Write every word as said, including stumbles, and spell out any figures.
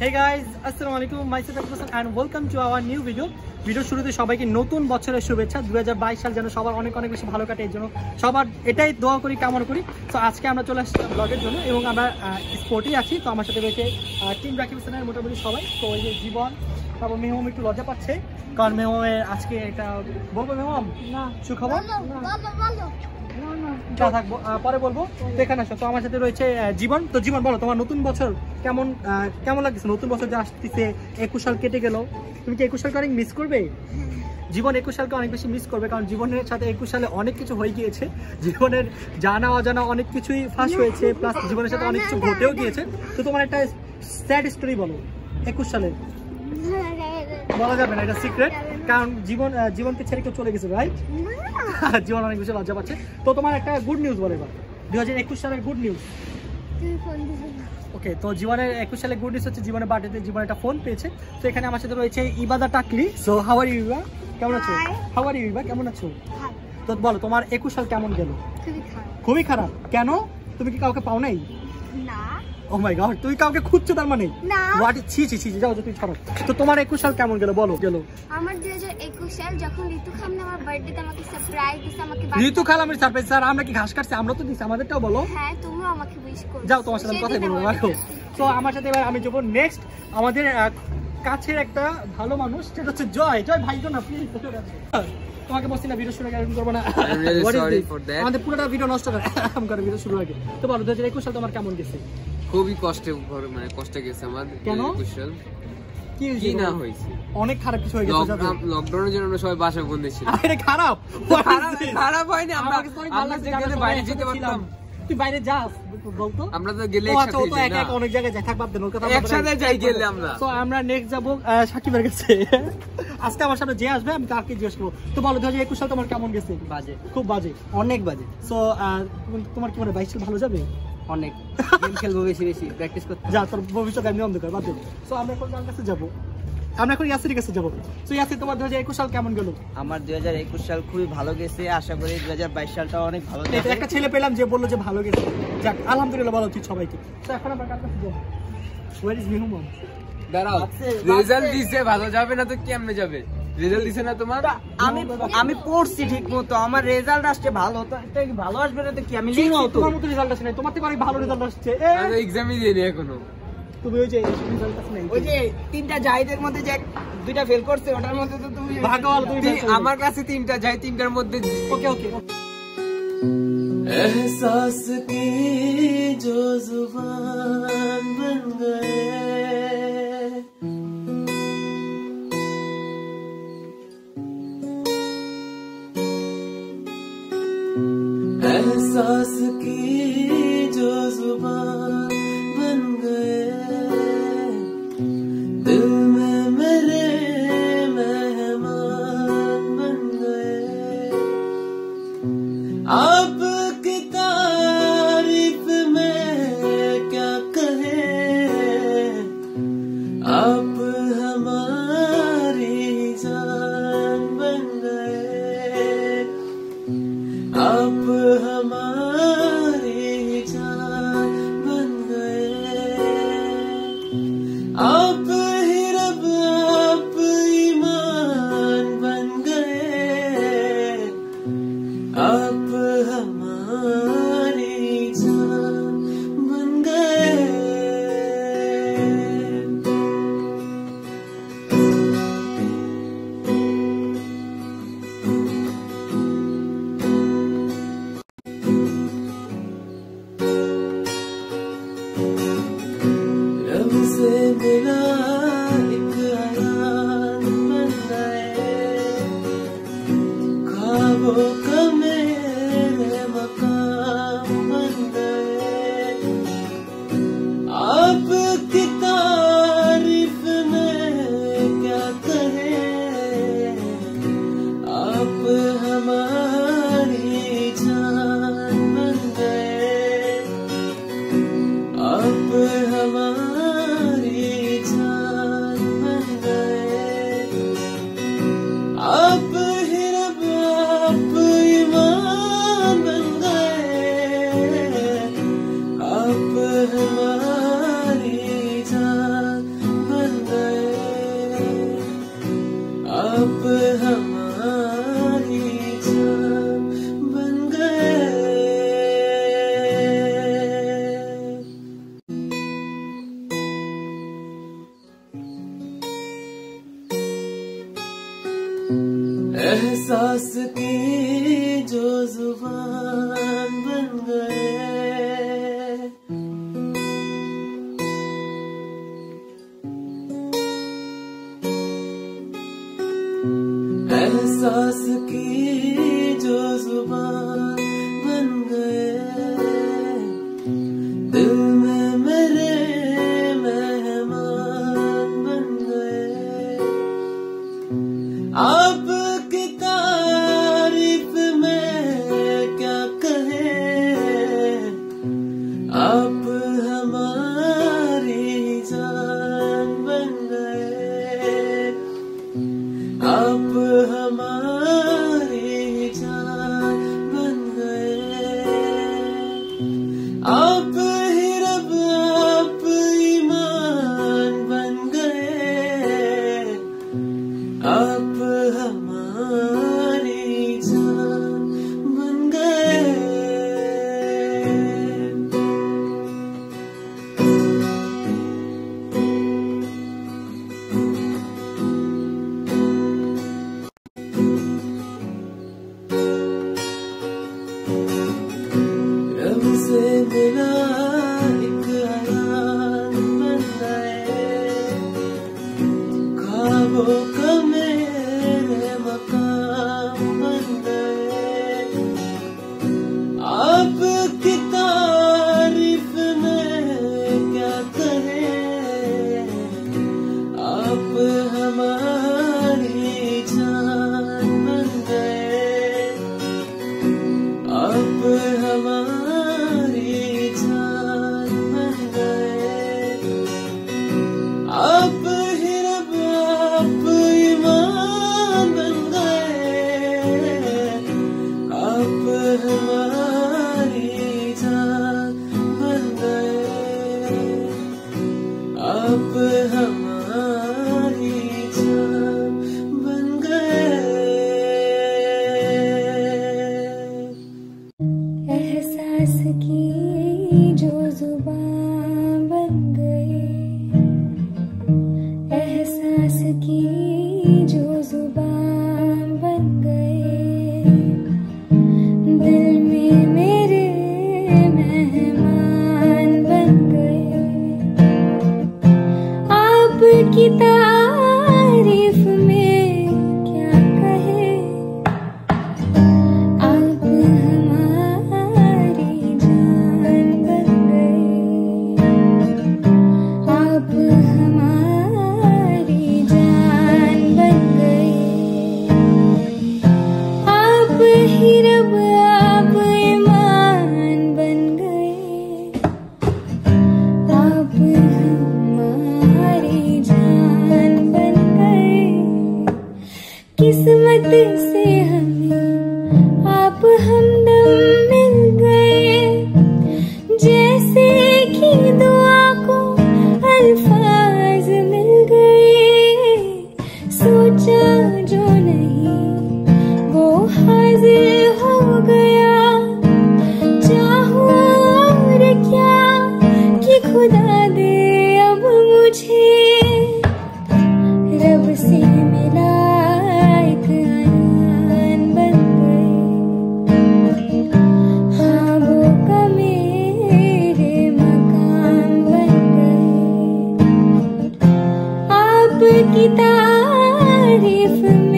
Hey guys, আসসালামু আলাইকুম, myself Akbar and welcome to our new video. Video শুরুতে সবাইকে নতুন বছরের শুভেচ্ছা। দুই হাজার বাইশ সাল যেন সবার অনেক অনেক বেশি ভালো কাটে, এর জন্য সবার এটাই দোয়া করি, কামনা করি। তো আজকে আমরা চলে আসছি ব্লগের জন্য এবং আমরা স্পোর্টেই আছি। তো আমার সাথে রয়েছে টিম রাকিব হাসানের মোটামুটি সবাই। তো ওই যে জীবন, তারপর মেহম একটু লজ্জা পাচ্ছে কারণ মেহমের আজকে এটা বলবো মেহম না সুখবর থাকবো পরে বলবো। তো এখানে আসো। তো আমার সাথে রয়েছে জীবন। তো জীবন বলো, তোমার নতুন বছর কেমন কেমন লাগছে? নতুন বছর যে আসতেছে, একুশ সাল কেটে গেল, তুমি কি একুশ সালকে অনেক মিস করবে? জীবন একুশ সালকে অনেক বেশি মিস করবে কারণ জীবনের সাথে একুশ সালে অনেক কিছু হয়ে গিয়েছে। জীবনের জানা অজানা অনেক কিছুই ফাঁস হয়েছে, প্লাস জীবনের সাথে অনেক কিছু ঘটেও গিয়েছে। তো তোমার একটা স্যাড স্টোরি বলো একুশ সালের। বলা যাবে না, এটা সিক্রেট, কারণ জীবন জীবনকে ছেড়ে কেউ চলে গেছে, রাইট? জীবন অনেক বেশি লজ্জা পাচ্ছে। তো তোমার একটা গুড নিউজ বলে এবার, দুই হাজার একুশ সালের গুড নিউজ। ওকে, তো জীবনের একুশ সালে গুড নিউজ হচ্ছে জীবনের বার্থডেতে জীবন একটা ফোন পেয়েছে। তো এখানে আমার সাথে রয়েছে Ibada Takli. So how are you Iba, কেমন আছো? হাউ আর ইউ ইবা, কেমন আছো? তো বলো তোমার একুশ সাল কেমন গেল? খুবই খারাপ। কেন? তুমি কি কাউকে পাও নাই? না। ও মাই গড, তুই কাউকে খুঁজছো তার মানে? না। হোয়াট, ছি ছি ছি, যাও তুই ছাড়ো। তো তোমার একুশ সাল কেমন গেল বলো? গেল আমার দুই হাজার একুশ সাল যখন ঋতু খালাম আমার বার্থডেতে আমাকে সারপ্রাইজ দিছে। আমাকে ঋতু খালাম আমি সারপ্রাইজ? স্যার আমরা কি ঘাস কাটছি? আমরা তো দিছি, আমাদেরটাও বলো। হ্যাঁ, তুমিও আমাকে উইশ করো। যাও, তোমার সাথে কথা বলবো। রাখো। তো আমার সাথে এবার আমি যাব নেক্সট আমাদের কাছের একটা ভালো মানুষ, সেটা হচ্ছে জয়। জয় ভাই, না প্লিজ তোমাকে বলছি না ভিডিও শুরু আগে এরকম করবো না, আমাদের পুরোটা ভিডিও নষ্ট করে করে ভিডিও শুরু আগে। তো বলো দুই হাজার একুশ সাল তোমার কেমন গেছে? খুবই কষ্টে, মানে কষ্টে গেছে আমার। কেন? একুশ সাল কি না হয়েছে, অনেক খারাপ কিছু হয়ে গেছে। লকডাউনের জন্য আমরা সবাই বাসা বন্ধ ছিল। আরে খারাপ খারাপ হয়নি, আমরা আমরা যেখানে বাইরে যেতে পারতাম। তুই বাইরে যাস বলতো? আমরা তো গেলে একসাথে যাই না, অনেক জায়গায় যাই, থাক বাদ দেন ওর কথা। একসাথে যাই গেলে আমরা। সো আমরা নেক্সট যাব সাকিবের কাছে। আজকে আমার সামনে যে আসবে আমি তাকে জিজ্ঞেস করবো। তো বলো দুই হাজার একুশ সাল তোমার কেমন গেছে? বাজে, খুব বাজে, অনেক বাজে। সো তোমার কি মনে বাইশ সাল ভালো যাবে? অনেক গেম খেলবো, বেশি বেশি প্র্যাকটিস করতে। যা, তোর ভবিষ্যৎ আমি অন্ধকার, বাদ দে। সো আমরা এখন কার কাছে যাবো? আমরা এখন ইয়াসির কাছে যাবো। সো ইয়াসির, তোমার দুই হাজার একুশ সাল কেমন গেল? আমার দুই হাজার একুশ সাল খুবই ভালো গেছে। আশা করি দুই হাজার বাইশ সালটা অনেক ভালো যাবে। একটা ছেলে পেলাম যে বললো যে ভালো গেছে। যাক, আলহামদুলিল্লাহ বলা উচিত সবাইকে। তো এখন আমরা কার কাছে যাবো? ওয়ার ইজ মেহমান? দাঁড়াও, রেজাল্ট দিছে, ভালো যাবে না তো কেমনে যাবে? রেজাল্ট দিছে না তোমার? আমি আমি পড়ছি ঠিক মতো, আমার রেজাল্ট আসছে ভালো। তো এটা কি ভালো আসবে না তো কি? আমি লিখছি তো। তোমার মতো রেজাল্ট আসে না, তোমার থেকে অনেক ভালো রেজাল্ট আসছে। আমি এক্সামই দিইনি এখনো। তুমি ওই যে রেজাল্ট আসে না, ওই যে তিনটা জাহিদের মধ্যে যে দুইটা ফেল করছে, ওটার মধ্যে তো তুমি ভাগওয়াল। তুমি আমার কাছে তিনটা যাই, তিনটার মধ্যে। ওকে ওকে। एहसास की जो जुबान बन गए, एहसास की जो जुबान बन गए, दिल में मेरे मेहमान बन गए। आप आप हमारी जान बन गए, आप हमारी जान बन गए, आप ही रब, आप ईमान बन गए, आप हमारी जान बन गए। से मिला एक अयान बन गए, ख्वाबों का मेरे मकाम बन गए, आपकी तारीफ में क्या करें, आप हमारी जान बन गए, आप हमारी जान एहसास की जो जुबान बन गए, एहसास की जो जुबान बन गए, दिल में मेरे मेहमान बन गए। आपकी तारीफ में क्या कहे, आप हमारी जान बन गए, आप हमारी जान बन गए। आप ही रब आप ईमान बन गए, आप हमारी जान बन गए। रब से मिला एक अयान बन गए, ख्वाबों का मेरे मकाम बन गए। आपकी तारीफ में क्या करें, आप हमारी जान बन गए, आप हमारी जान बन गए। आप ही रब आप ईमान बन गए, आप हमारी जान बन गए, आप हमारी जान बन गए। एहसास की जो जुबान बन गए, एहसास की जो जुबान बन गए, दिल में मेरे मेहमान बन गए। आपकी तारीफ में क्या कहे, आप हमारी जान बन गए, आप हमारी जान बन गए। आप ही रब आप ईमान बन गए, आप हमारी जान बन गए। किस्मत से हमें आप हमदम मिल गए, जैसे कि दुआ को अल्फाज मिल गए। सोचा जो नहीं वो हाजिर हो गया, चाहूं और क्या कि खुदा दे अब मुझे। रब से मिला एक अयान बन गए, ख्वाबों का मेरे मकान बन गए। आपकी तारीफ